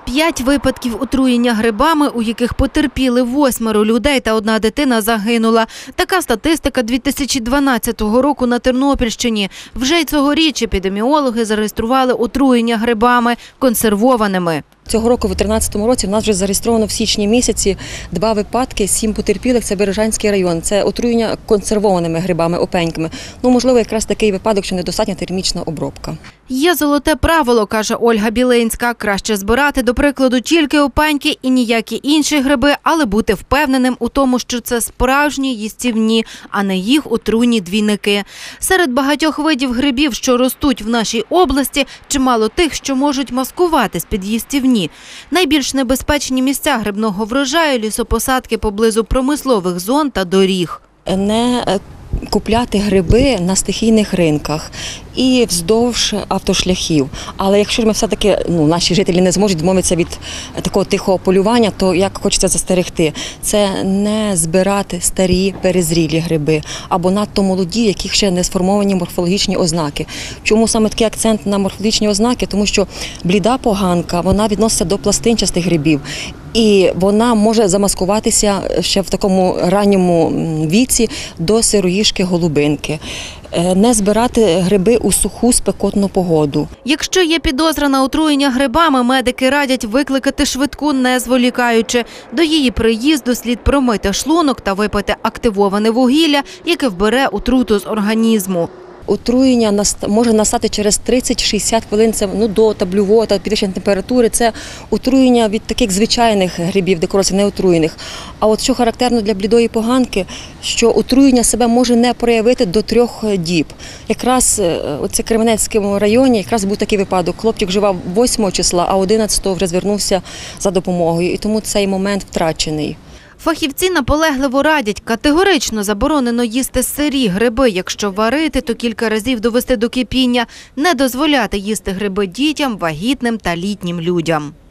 5 випадків отруєння грибами, у яких потерпіли 8 людей та 1 дитина загинула. Така статистика 2012 року на Тернопільщині. Вже й цьогоріч епідеміологи зареєстрували отруєння грибами консервованими. Цього року, у 2013 році, в нас вже зареєстровано в січні місяці 2 випадки, 7 потерпілих, це Бережанський район. Це отруєння консервованими грибами, опеньками. Можливо, якраз такий випадок, що недостатня термічна обробка. Є золоте правило, каже Ольга Білинська. Краще збирати, до прикладу, тільки опеньки і ніякі інші гриби, але бути впевненим у тому, що це справжні їстівні, а не їх отруйні двійники. Серед багатьох видів грибів, що ростуть в нашій області, чимало тих, що можуть маскуватись під їстівні. Найбільш небезпечні місця грибного врожаю – лісопосадки поблизу промислових зон та доріг. Не купляти гриби на стихійних ринках і вздовж автошляхів. Але якщо ми все-таки, наші жителі не зможуть відмовитися від такого тихого полювання, то як хочеться застерегти, це не збирати старі перезрілі гриби або надто молоді, в яких ще не сформовані морфологічні ознаки. Чому саме такий акцент на морфологічні ознаки? Тому що бліда поганка, вона відноситься до пластинчастих грибів. І вона може замаскуватися ще в такому ранньому віці до сироїжки голубинки. Не збирати гриби у суху спекотну погоду. Якщо є підозра на отруєння грибами, медики радять викликати швидку, не зволікаючи. До її приїзду слід промити шлунок та випити активоване вугілля, яке вбере отруту з організму. Отруєння може настати через 30-60 хвилин, це до таблювої та підвищення температури. Це отруєння від таких звичайних грибів, декорацій не отруєних. А от що характерно для блідої поганки, що отруєння себе може не проявити до 3 діб. Якраз у Кременецькому районі якраз був такий випадок. Хлопчик вживав 8 числа, а 11-го вже звернувся за допомогою. І тому цей момент втрачений. Фахівці наполегливо радять, категорично заборонено їсти сирі гриби. Якщо варити, то кілька разів довести до кипіння. Не дозволяти їсти гриби дітям, вагітним та літнім людям.